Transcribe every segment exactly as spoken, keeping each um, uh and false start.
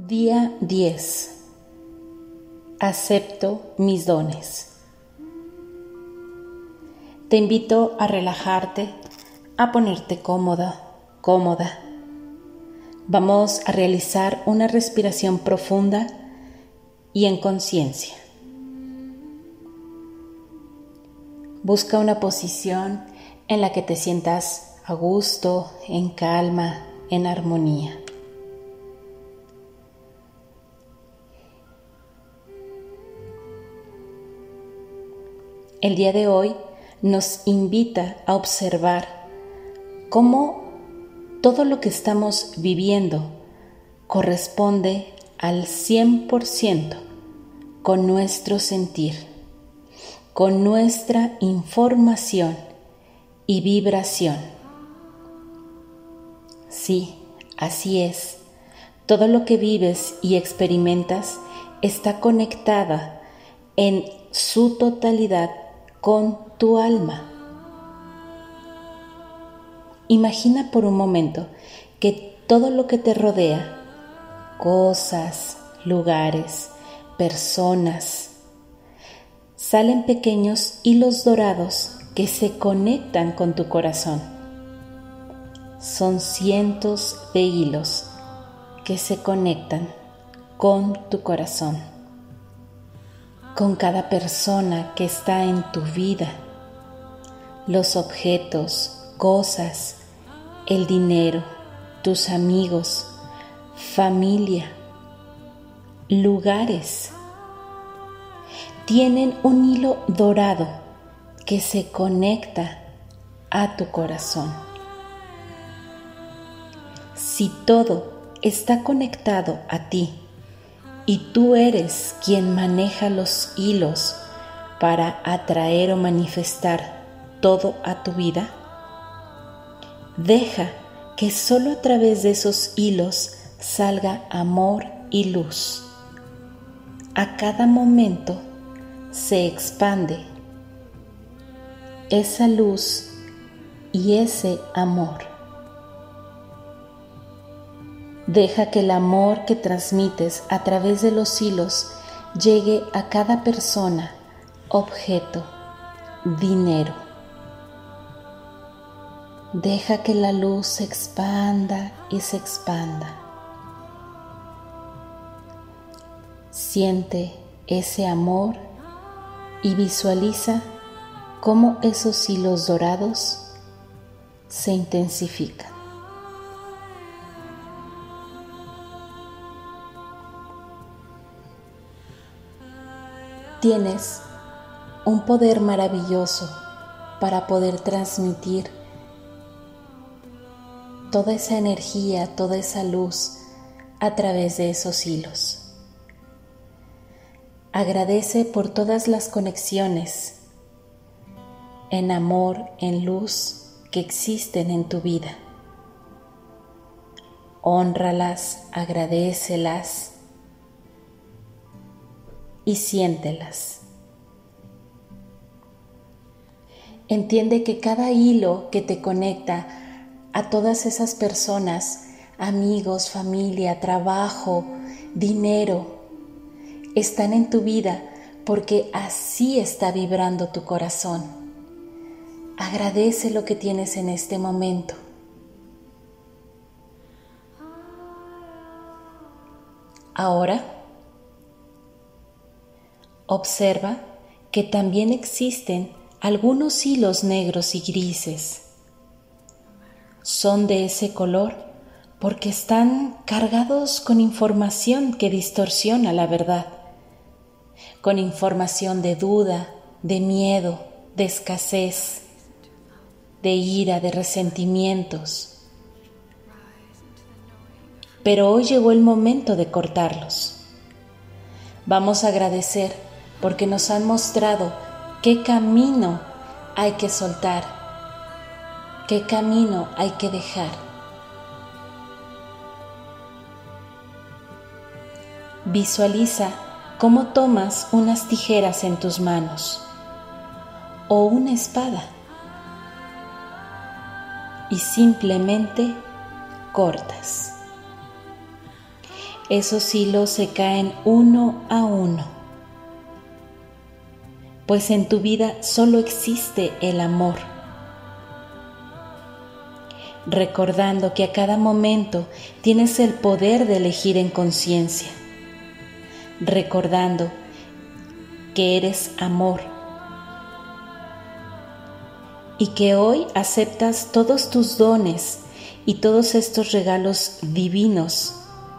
Día diez. Acepto mis dones. Te invito a relajarte, a ponerte cómoda, cómoda. Vamos a realizar una respiración profunda y en conciencia. Busca una posición en la que te sientas a gusto, en calma, en armonía. El día de hoy nos invita a observar cómo todo lo que estamos viviendo corresponde al cien por ciento con nuestro sentir, con nuestra información y vibración. Sí, así es. Todo lo que vives y experimentas está conectada en su totalidad con tu alma. Imagina por un momento que todo lo que te rodea, cosas, lugares, personas, salen pequeños hilos dorados que se conectan con tu corazón. Son cientos de hilos que se conectan con tu corazón, con cada persona que está en tu vida, los objetos, cosas, el dinero, tus amigos, familia, lugares. Tienen un hilo dorado que se conecta a tu corazón. Si todo está conectado a ti y tú eres quien maneja los hilos para atraer o manifestar todo a tu vida, deja que solo a través de esos hilos salga amor y luz. A cada momento se expande esa luz y ese amor. Deja que el amor que transmites a través de los hilos llegue a cada persona, objeto, dinero. Deja que la luz se expanda y se expanda. Siente ese amor y visualiza cómo esos hilos dorados se intensifican. Tienes un poder maravilloso para poder transmitir toda esa energía, toda esa luz a través de esos hilos. Agradece por todas las conexiones en amor, en luz que existen en tu vida. Hónralas, agradécelas y siéntelas. Entiende que cada hilo que te conecta a todas esas personas, amigos, familia, trabajo, dinero, están en tu vida porque así está vibrando tu corazón. Agradece lo que tienes en este momento. Ahora, observa que también existen algunos hilos negros y grises. Son de ese color porque están cargados con información que distorsiona la verdad, con información de duda, de miedo, de escasez, de ira, de resentimientos. Pero hoy llegó el momento de cortarlos. Vamos a agradecer porque nos han mostrado qué camino hay que soltar, qué camino hay que dejar. Visualiza cómo tomas unas tijeras en tus manos o una espada y simplemente cortas. esos hilos se caen uno a uno, pues en tu vida solo existe el amor. Recordando que a cada momento tienes el poder de elegir en conciencia. Recordando que eres amor y que hoy aceptas todos tus dones y todos estos regalos divinos,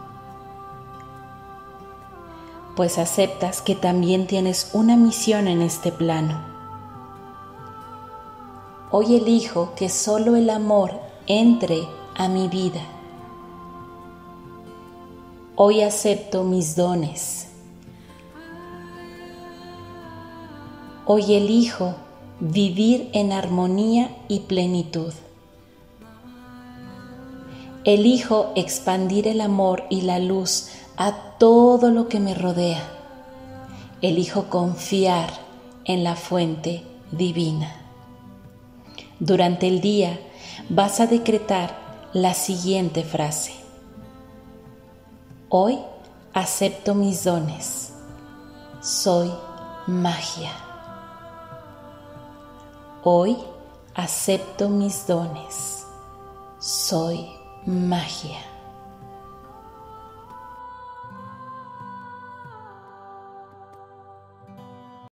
pues aceptas que también tienes una misión en este plano. Hoy elijo que solo el amor entre a mi vida. Hoy acepto mis dones. Hoy elijo vivir en armonía y plenitud. Elijo expandir el amor y la luz a todo lo que me rodea. Elijo confiar en la fuente divina. Durante el día vas a decretar la siguiente frase: hoy acepto mis dones. Soy magia. Hoy acepto mis dones. Soy magia.